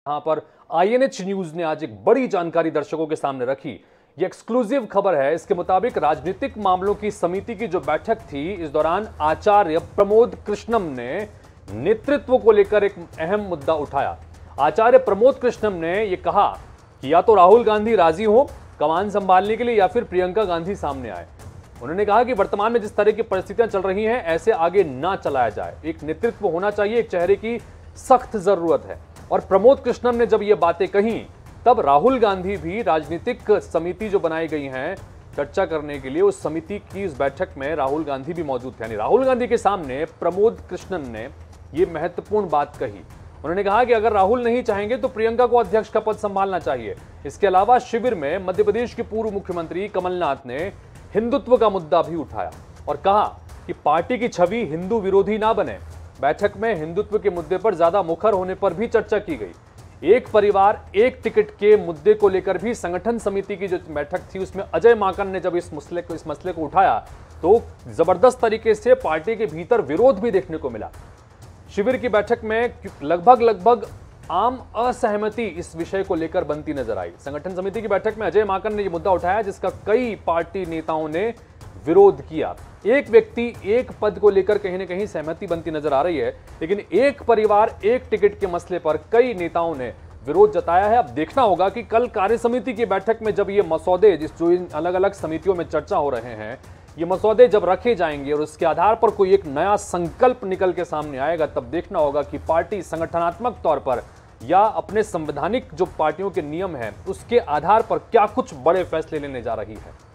यहां पर INH news ने आज एक बड़ी जानकारी दर्शकों के सामने रखी। ये एक्सक्लूसिव खबर है। इसके मुताबिक राजनीतिक मामलों की समिति की जो बैठक थी, इस दौरान आचार्य प्रमोद कृष्णम ने नेतृत्व को लेकर एक अहम मुद्दा उठाया। आचार्य प्रमोद कृष्णम ने यह कहा कि या तो राहुल गांधी राजी हो कमान संभालने के लिए या फिर प्रियंका गांधी सामने आए। उन्होंने कहा कि वर्तमान में जिस तरह की परिस्थितियां चल रही हैं, ऐसे आगे ना चलाया जाए। एक नेतृत्व होना चाहिए, एक चेहरे की सख्त जरूरत है। और प्रमोद कृष्णम ने जब ये बातें कही, तब राहुल गांधी भी राजनीतिक समिति जो बनाई गई है चर्चा करने के लिए, उस समिति की इस बैठक में राहुल गांधी भी मौजूद थे। यानी राहुल गांधी के सामने प्रमोद कृष्णन ने यह महत्वपूर्ण बात कही। उन्होंने कहा कि अगर राहुल नहीं चाहेंगे तो प्रियंका को अध्यक्ष का पद संभालना चाहिए। इसके अलावा शिविर में मध्य प्रदेश के पूर्व मुख्यमंत्री कमलनाथ ने हिंदुत्व का मुद्दा भी उठाया और कहा कि पार्टी की छवि हिंदू विरोधी ना बने। बैठक में हिंदुत्व के मुद्दे पर ज्यादा मुखर होने पर भी चर्चा की गई। एक परिवार एक टिकट के मुद्दे को लेकर भी संगठन समिति की जो बैठक थी, उसमें अजय माकन ने जब इस मसले को उठाया तो जबरदस्त तरीके से पार्टी के भीतर विरोध भी देखने को मिला। शिविर की बैठक में लगभग आम असहमति इस विषय को लेकर बनती नजर आई। संगठन समिति की बैठक में अजय माकन ने यह मुद्दा उठाया जिसका कई पार्टी नेताओं ने विरोध किया। एक व्यक्ति एक पद को लेकर कहीं ना कहीं सहमति बनती नजर आ रही है, लेकिन एक परिवार एक टिकट के मसले पर कई नेताओं ने विरोध जताया है। अब देखना होगा कि कल कार्य समिति की बैठक में जब ये मसौदे, जो इन अलग अलग समितियों में चर्चा हो रहे हैं, ये मसौदे जब रखे जाएंगे और उसके आधार पर कोई एक नया संकल्प निकल के सामने आएगा, तब देखना होगा कि पार्टी संगठनात्मक तौर पर या अपने संवैधानिक जो पार्टियों के नियम हैं उसके आधार पर क्या कुछ बड़े फैसले लेने जा रही है।